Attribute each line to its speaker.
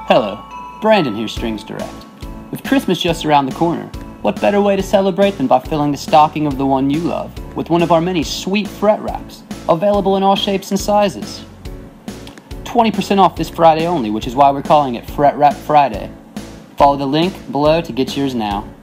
Speaker 1: Hello, Brandon here, Strings Direct. With Christmas just around the corner, what better way to celebrate than by filling the stocking of the one you love with one of our many sweet fret wraps, available in all shapes and sizes. 20% off this Friday only, which is why we're calling it FretWrap Friday. Follow the link below to get yours now.